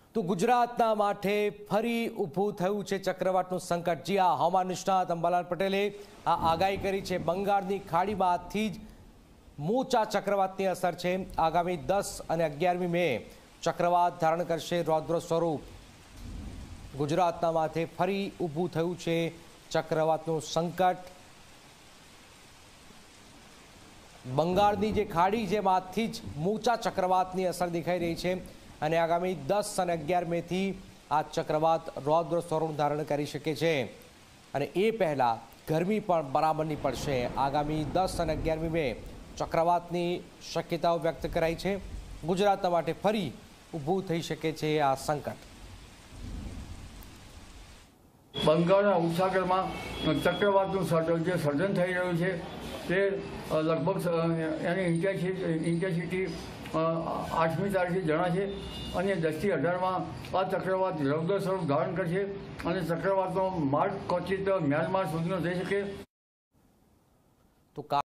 તો ગુજરાતના માથે ફરી ઊભું થયું છે ચક્રવાતનું સંકટ। જી હા, હવામાન નિષ્ણાત અંબાલાલ પટેલે આ આગાહી કરી છે। બંગાળની ખાડીમાંથી જ મોટા ચક્રવાતની અસર છે। આગામી 10 અને 11મી મે ચક્રવાત ધારણ કરશે રૌદ્ર સ્વરૂપ। ગુજરાતના માથે ફરી ઊભું થયું છે ચક્રવાતનું સંકટ। બંગાળની જે ખાડી છે માંથી જ મોટા ચક્રવાતની અસર દેખાઈ રહી છે અને આગામી 10 અને 11 મેથી આ ચક્રવાત રૌદ્ર સ્વરૂપ ધારણ કરી શકે છે અને એ પહેલા ગરમી પણ બરાબરની પડશે। આગામી 10 અને 11મી મે ચક્રવાતની શક્યતાઓ વ્યક્ત કરાઈ છે। ગુજરાતના માટે ફરી ઊભું થઈ શકે છે આ સંકટ। બંગાળના ઉપસાગરમાં ચક્રવાતનું સર્જન થઈ રહ્યું છે તે લગભગ એની ઇન્ટેન્સિટી 8મી તારીખે જણાશે અને 10 થી 18માં આ ચક્રવાત રૌદ્ર સ્વરૂપ ધારણ કરશે અને ચક્રવાતનો માર્ગ ક્વચિત મ્યાનમાર સુધીનો થઈ શકે। તો